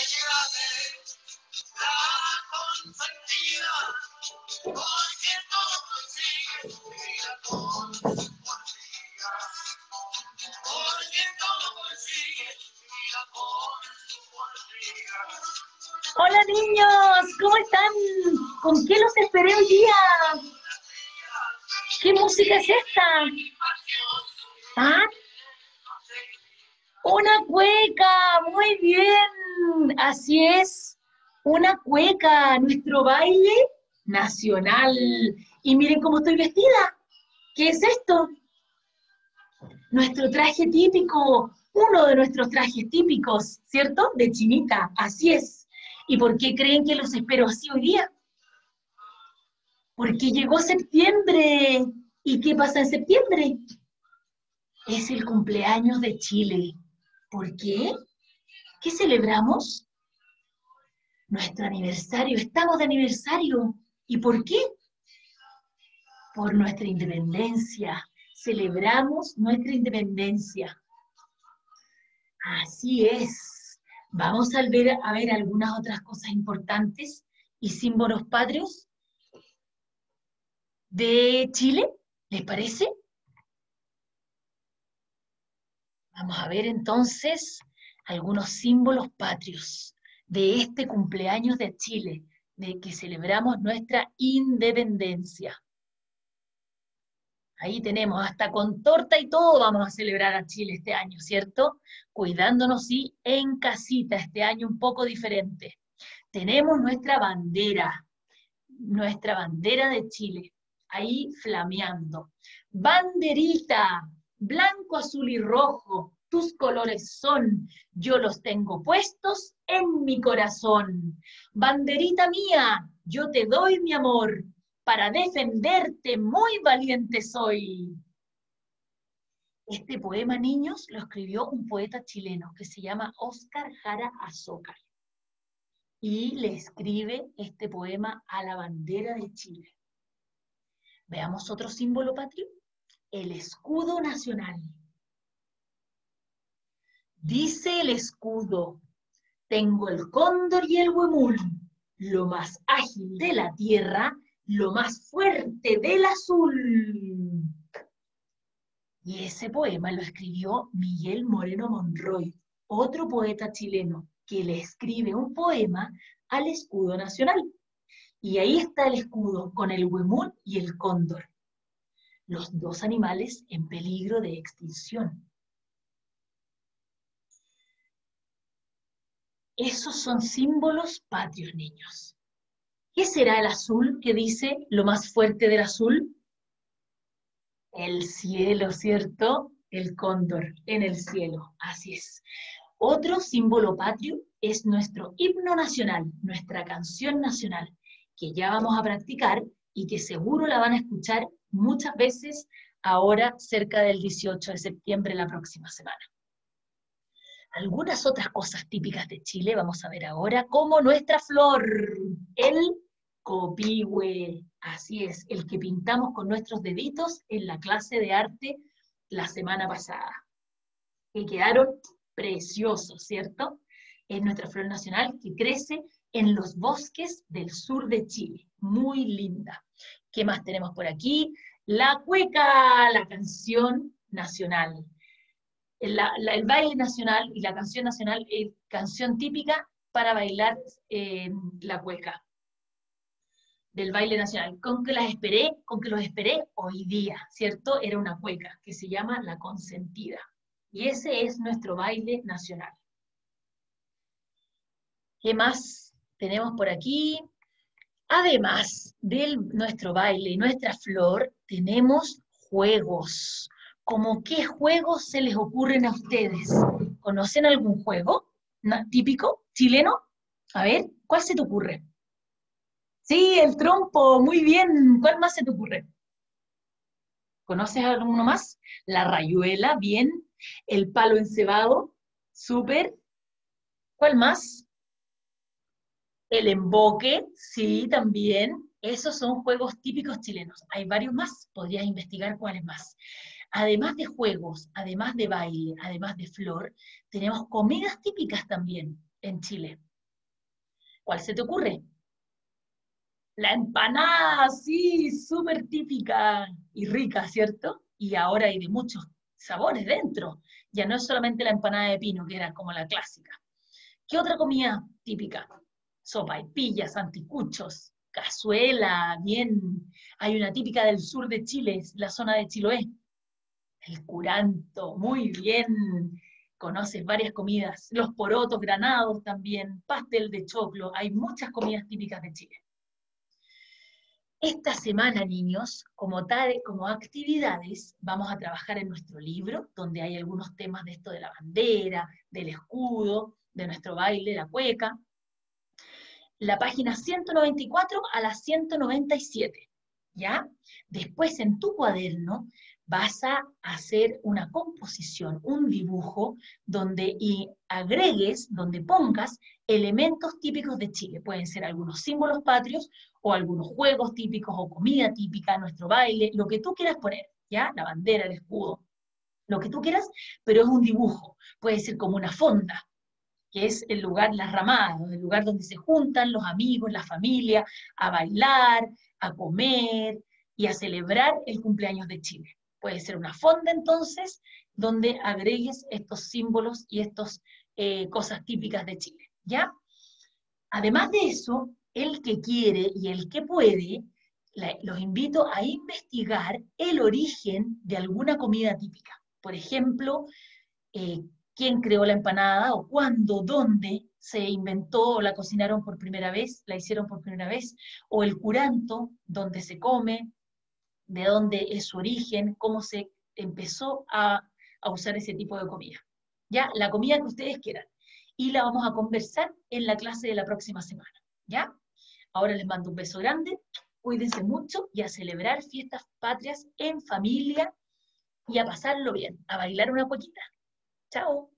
Hola niños, ¿cómo están? ¿Con qué los esperé hoy día? ¿Qué música es esta? ¿Ah? Una cueca, muy bien, así es, una cueca, nuestro baile nacional. Y miren cómo estoy vestida, ¿qué es esto? Nuestro traje típico, uno de nuestros trajes típicos, ¿cierto? De chinita, así es. ¿Y por qué creen que los espero así hoy día? Porque llegó septiembre. ¿Y qué pasa en septiembre? Es el cumpleaños de Chile. ¿Por qué? ¿Qué celebramos? Nuestro aniversario. Estamos de aniversario. ¿Y por qué? Por nuestra independencia. Celebramos nuestra independencia. Así es. Vamos a ver algunas otras cosas importantes y símbolos patrios de Chile. ¿Les parece? Vamos a ver entonces algunos símbolos patrios de este cumpleaños de Chile, de que celebramos nuestra independencia. Ahí tenemos, hasta con torta y todo vamos a celebrar a Chile este año, ¿cierto? Cuidándonos y en casita, este año un poco diferente. Tenemos nuestra bandera de Chile, ahí flameando. Banderita, blanco, azul y rojo, tus colores son, yo los tengo puestos en mi corazón. Banderita mía, yo te doy mi amor, para defenderte muy valiente soy. Este poema, niños, lo escribió un poeta chileno que se llama Óscar Jara Azócar. Y le escribe este poema a la bandera de Chile. Veamos otro símbolo patrio, el escudo nacional. Dice el escudo, tengo el cóndor y el huemul, lo más ágil de la tierra, lo más fuerte del azul. Y ese poema lo escribió Miguel Moreno Monroy, otro poeta chileno, que le escribe un poema al escudo nacional. Y ahí está el escudo con el huemul y el cóndor, los dos animales en peligro de extinción. Esos son símbolos patrios, niños. ¿Qué será el azul que dice lo más fuerte del azul? El cielo, ¿cierto? El cóndor en el cielo, así es. Otro símbolo patrio es nuestro himno nacional, nuestra canción nacional, que ya vamos a practicar y que seguro la van a escuchar muchas veces ahora cerca del 18 de septiembre, la próxima semana. Algunas otras cosas típicas de Chile vamos a ver ahora, como nuestra flor, el copihue, así es, el que pintamos con nuestros deditos en la clase de arte la semana pasada, que quedaron preciosos, ¿cierto? Es nuestra flor nacional que crece en los bosques del sur de Chile, muy linda. ¿Qué más tenemos por aquí? La cueca, la canción nacional. El baile nacional y la canción nacional es canción típica para bailar la cueca del baile nacional. Con que los esperé hoy día, ¿cierto? Era una cueca que se llama La Consentida. Y ese es nuestro baile nacional. ¿Qué más tenemos por aquí? Además de nuestro baile y nuestra flor, tenemos juegos. ¿Cómo qué juegos se les ocurren a ustedes? ¿Conocen algún juego típico chileno? A ver, ¿cuál se te ocurre? Sí, el trompo, muy bien. ¿Cuál más se te ocurre? ¿Conoces alguno más? La rayuela, bien. El palo encebado, súper. ¿Cuál más? El emboque, sí, también. Esos son juegos típicos chilenos. Hay varios más, podrías investigar cuáles más. Además de juegos, además de baile, además de flor, tenemos comidas típicas también en Chile. ¿Cuál se te ocurre? La empanada, sí, súper típica y rica, ¿cierto? Y ahora hay de muchos sabores dentro. Ya no es solamente la empanada de pino, que era como la clásica. ¿Qué otra comida típica? Sopaipillas, anticuchos, cazuela, bien. Hay una típica del sur de Chile, es la zona de Chiloé. El curanto, muy bien. Conoces varias comidas. Los porotos granados también, pastel de choclo. Hay muchas comidas típicas de Chile. Esta semana, niños, como actividades, vamos a trabajar en nuestro libro, donde hay algunos temas de esto de la bandera, del escudo, de nuestro baile, la cueca. La página 194 a la 197, ¿ya? Después en tu cuaderno vas a hacer una composición, un dibujo, donde agregues, donde pongas elementos típicos de Chile. Pueden ser algunos símbolos patrios, o algunos juegos típicos, o comida típica, nuestro baile, lo que tú quieras poner, ¿ya? La bandera, el escudo, lo que tú quieras, pero es un dibujo. Puede ser como una fonda, que es el lugar, las ramadas, ¿no? El lugar donde se juntan los amigos, la familia, a bailar, a comer y a celebrar el cumpleaños de Chile. Puede ser una fonda entonces, donde agregues estos símbolos y estas cosas típicas de Chile, ¿ya? Además de eso, el que quiere y el que puede, los invito a investigar el origen de alguna comida típica. Por ejemplo, eh, quién creó la empanada, o cuándo, dónde se inventó o la cocinaron por primera vez, la hicieron por primera vez, o el curanto, dónde se come, de dónde es su origen, cómo se empezó a usar ese tipo de comida. ¿Ya? La comida que ustedes quieran. Y la vamos a conversar en la clase de la próxima semana. ¿Ya? Ahora les mando un beso grande, cuídense mucho y a celebrar fiestas patrias en familia y a pasarlo bien, a bailar una poquita. Chao.